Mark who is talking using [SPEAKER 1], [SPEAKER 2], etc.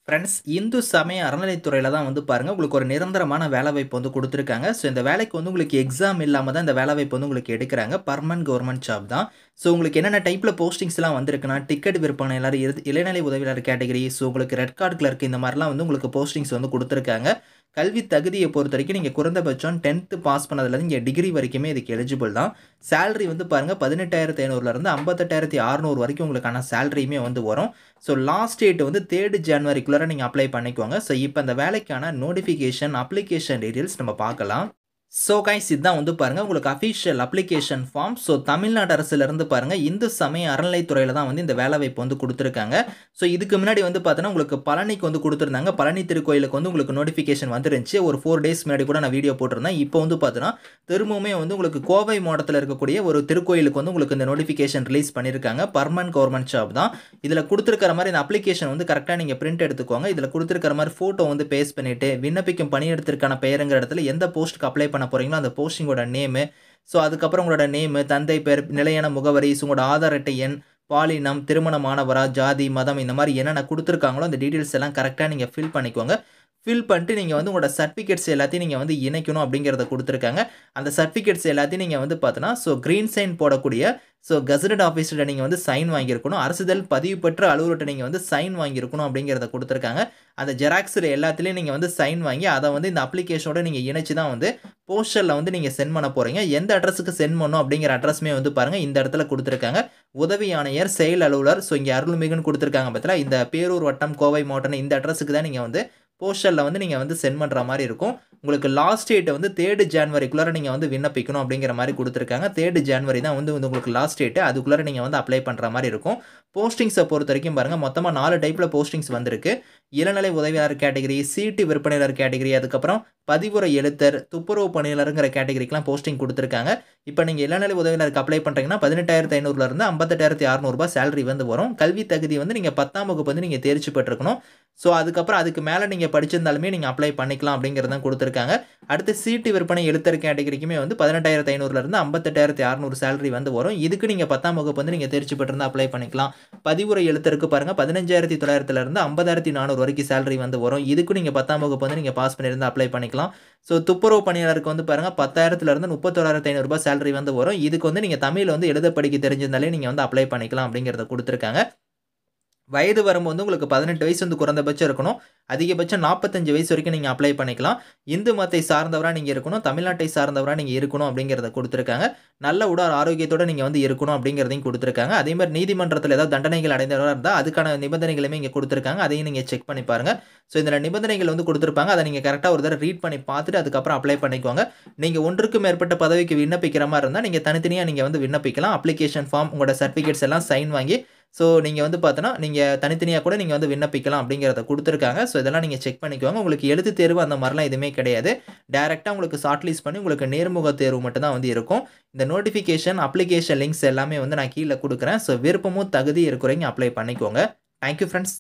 [SPEAKER 1] Friends, Hindu சமய அறநிலைத்துறையில தான் வந்து பாருங்க, உங்களுக்கு ஒரு நிரந்தரமான வேலைவாய்ப்பு வந்து குடுத்துருக்காங்க. ஸோ, இந்த வேலைக்கு வந்து உங்களுக்கு எக்ஸாம் இல்லாம தான் இந்த வேலைவாய்ப்பு வந்து உங்களுக்கு எடுக்குறாங்க. பெர்மனன்ட் கவர்ன்மென்ட் ஜாப் தான். ஸோ, உங்களுக்கு என்னென்ன டைப்ல போஸ்டிங்ஸ்லாம் வந்திருக்குன்னா, டிக்கெட் விற்பனையாளர், இளநிலை உதவியாளர் கேட்டகரி, ஸோ உங்களுக்கு ரெட் கார்ட் கிளர்க் இந்த மாரிலாம் வந்து உங்களுக்கு போஸ்டிங்ஸ் வந்து குடுத்துருக்காங்க. கல்வி தகுதிய பொறுத்தவரைக்கும் நீங்க குறைந்தபட்சம் 10த் பாஸ் பண்ணதுலேருந்து இங்க டிகிரி வரைக்குமே இதுக்கு எலிஜிபிள் தான். சேலரி வந்து பாருங்க 18,500லேருந்து 58,600 வரைக்கும் உங்களுக்கான சேலரியுமே வந்து வரும். ஸோ லாஸ்ட் டேட் வந்து 3 ஜனவரிக்குள்ளார நீங்க அப்ளை பண்ணிக்கோங்க. ஸோ இப்ப இந்த வேலைக்கான நோட்டிஃபிகேஷன், அப்ளிகேஷன் டீட்டெயில்ஸ் நம்ம பார்க்கலாம். ஸோ கைஸ், இதான் வந்து பாருங்க உங்களுக்கு official application form. So Tamil Nadu அரசுலேருந்து பாருங்க இந்து சமய அறநிலைத்துறையில தான் வந்து இந்த வேலைவாய்ப்பு வந்து குடுத்துருக்காங்க. ஸோ இதுக்கு முன்னாடி வந்து பார்த்தோன்னா உங்களுக்கு பழனிக்கு வந்து குடுத்துருந்தாங்க. பழனி திருக்கோயிலுக்கு வந்து உங்களுக்கு நோட்டிஃபிகேஷன் வந்துருந்துச்சு. ஒரு 4 டேஸ் முன்னாடி கூட நான் வீடியோ போட்டிருந்தேன். இப்போ வந்து பார்த்தோன்னா திரும்பவுமே வந்து உங்களுக்கு கோவை மாவட்டத்தில இருக்கக்கூடிய ஒரு திருக்கோயிலுக்கு வந்து உங்களுக்கு இந்த நோட்டிஃபிகேஷன் ரிலீஸ் பண்ணியிருக்காங்க. பெர்மனன்ட் கவர்ன்மென்ட் ஜாப் தான். இதில குடுத்துருக்கிற மாரி இந்த அப்ளிகேஷன் வந்து கரெக்ட்டா நீங்க பிரிண்ட் எடுத்துக்கோங்க. இதில குடுத்துருக்கிற மாரி ஃபோட்டோ வந்து பேஸ்ட் பண்ணிட்டு, விண்ணப்பிக்கும் பணியிடத்திற்கான பெயருங்கிற இடத்துல எந்த போஸ்ட்க்கு அப்ளை பண்ண போறீங்களோ அந்த போஸ்டிங்கோட நேமு, ஸோ அதுக்கப்புறம் உங்களோட நேமு, தந்தை பெயர், நிலையான முகவரி, ஸோ உங்களோட ஆதார் அட்டை எண், பாலினம், திருமணமானவரா, ஜாதி, மதம் இந்த மாரி என்னென்ன குடுத்துருக்காங்களோ அந்த டீட்டெயில்ஸ் எல்லாம் கரெக்ட்டா நீங்க ஃபில் பண்ணிக்கோங்க. ஃபில் பண்ணிட்டு நீங்க வந்து உங்களோட சர்டிஃபிகேட்ஸ் எல்லாத்தையும் நீங்க வந்து இணைக்கணும் அப்படிங்கிறத குடுத்துருக்காங்க. அந்த சர்டிஃபிகேட்ஸ் எல்லாத்தையும் நீங்க வந்து பார்த்தோன்னா, ஸோ கிரீன் சைன் போடக்கூடிய கெசட்டட் ஆஃபீஸர்ட்ட நீங்க வந்து சைன் வாங்கியிருக்கணும். அரசிதழ் பதிவு பெற்ற அலுவலர்ட்ட நீங்க வந்து சைன் வாங்கியிருக்கணும் அப்படிங்கிறத குடுத்துருக்காங்க. அந்த ஜெராக்ஸ்ல எல்லாத்துலயும் நீங்க வந்து சைன் வாங்கி, அத வந்து இந்த அப்ளிகேஷனோட நீங்க இணைச்சு தான் வந்து போஸ்டர்ல வந்து நீங்க சென்ட் பண்ண போறீங்க. எந்த அட்ரஸ்க்கு சென்ட் பண்ணணும் அப்படிங்கிற அட்ரஸுமே வந்து பாருங்க இந்த இடத்துல குடுத்துருக்காங்க. உதவி ஆணையர், செயல் அலுவலர், ஸோ இங்க அருள்மிகுன்னு குடுத்துருக்காங்க பார்த்தீங்களா, இந்த பேரூர் வட்டம், கோவை மாவட்டம் இந்த அட்ரஸுக்கு தான் நீங்க வந்து போஸ்டர்ல வந்து நீங்க வந்து சென்ட் பண்ற மாரி இருக்கும். உங்களுக்கு லாஸ்ட் டேட் வந்து 3 ஜனவரிக்குள்ளார நீங்க வந்து விண்ணப்பிக்கணும் அப்படிங்கிற மாரி குடுத்துருக்காங்க. 3 ஜனவரி தான் வந்து உங்களுக்கு லாஸ்ட் டேட். அதுக்குள்ளார நீங்க வந்து அப்ளை பண்ற மாரி இருக்கும். போஸ்டிங்ஸ பொறுத்தவரைக்கும் பாருங்க, மொத்தமா 4 டைப்ல போஸ்டிங்ஸ் வந்திருக்கு. இளநிலை உதவியாளர் கேட்டகரி, சீட்டு விற்பனையாளர் கேட்டகரி, அதுக்கப்புறம் பதிவுரை எழுத்தர், துப்புரவு பணியாளர்ங்கிற கேட்டகரிக்குலாம் போஸ்டிங் குடுத்துருக்காங்க. இப்ப நீங்க இளநிலை உதவியாளருக்கு அப்ளை பண்றீங்கன்னா 18,500லேருந்து 58,600 சேலரி வந்து வரும். கல்வி தகுதி வந்து நீங்க 10ஆம் வகுப்பு வந்து நீங்க தேர்ச்சி பெற்றிருக்கணும். ஸோ அதுக்கப்புறம் அதுக்கு மேல நீங்க படிச்சிருந்தாலுமே நீங்க அப்ளை பண்ணிக்கலாம் அப்படிங்கிறது தான் குடுத்துருக்காங்க. அடுத்து சீட்டு விற்பனை எழுத்தர் கேட்டகரிக்குமே வந்து 18,500லேருந்து 58,600 சேலரி வந்து வரும். இதுக்கு நீங்க 10ஆம் வகுப்பு வந்து நீங்க தேர்ச்சி பெற்றிருந்தா அப்ளை பண்ணிக்கலாம். பதிவுரை எழுத்தருக்கு பாருங்க 15,900லேருந்து 50,400 வரைக்கும் சேலரி வந்து வரும். இதுக்கும் நீங்க 10ஆம் வகுப்பு வந்து நீங்க பாஸ் பண்ணியிருந்தா அப்ளை பண்ணிக்கலாம். ஸோ துப்புரவு பணியாளருக்கு வந்து பாருங்க 10,000லேருந்து 31,500 சேலரி வந்து வரும். இதுக்கு வந்து நீங்க தமிழ்ல வந்து எழுத படிக்க தெரிஞ்சிருந்தாலே நீங்க வந்து அப்ளை பண்ணிக்கலாம் அப்படிங்கிறத குடுத்துருக்காங்க. வயது வரம்பு வந்து உங்களுக்கு 18 வயசு வந்து குறைந்தபட்சம் இருக்கணும். அதிகபட்சம் 45 வயசு வரைக்கும் நீங்க அப்ளை பண்ணிக்கலாம். இந்து மதத்தை சார்ந்தவரா நீங்க இருக்கணும். தமிழ்நாட்டை சார்ந்தவரா நீங்க இருக்கணும் அப்படிங்கிறத குடுத்துருக்காங்க. நல்ல உடல் ஆரோக்கியத்தோட நீங்க வந்து இருக்கணும் அப்படிங்கிறதையும் குடுத்துருக்காங்க. அதே மாரி நீதிமன்றத்தில ஏதாவது தண்டனைகள் அடைந்தவரா இருந்தா அதுக்கான நிபந்தனைகளுமே இங்க குடுத்துருக்காங்க. அதையும் நீங்க செக் பண்ணி பாருங்க. ஸோ இதுல நிபந்தனைகள் வந்து குடுத்துருப்பாங்க. அத நீங்க கரெக்ட்டா ஒரு தடவ ரீட் பண்ணி பார்த்துட்டு அதுக்கப்புறம் அப்ளை பண்ணிக்கோங்க. நீங்க ஒன்றுக்கும் மேற்பட்ட பதவிக்கு விண்ணப்பிக்கிற மாரி இருந்தா நீங்க தனித்தனியா நீங்க வந்து விண்ணப்பிக்கலாம். அப்ளிகேஷன் ஃபார்ம், உங்களோட சர்டிஃபிகேட்ஸ் எல்லாம் சைன் வாங்கி, ஸோ நீங்க வந்து பார்த்தோன்னா, நீங்க தனித்தனியா கூட நீங்க வந்து விண்ணப்பிக்கலாம் அப்படிங்கிறத குடுத்துருக்காங்க. ஸோ இதெல்லாம் நீங்க செக் பண்ணிக்கோங்க. உங்களுக்கு எழுத்துத் தேர்வு அந்த மாரிலாம் எதுவுமே கிடையாது. டைரக்ட்டா உங்களுக்கு ஷார்ட் லிஸ்ட் பண்ணி உங்களுக்கு நேர்முக தேர்வு மட்டும் தான் வந்து இருக்கும். இந்த நோட்டிஃபிகேஷன், அப்ளிகேஷன் லிங்க்ஸ் எல்லாமே வந்து நான் கீழ குடுக்குறேன். ஸோ விருப்பமும் தகுதியும் இருக்கிறவங்க அப்ளை பண்ணிக்கோங்க. Thank you friends.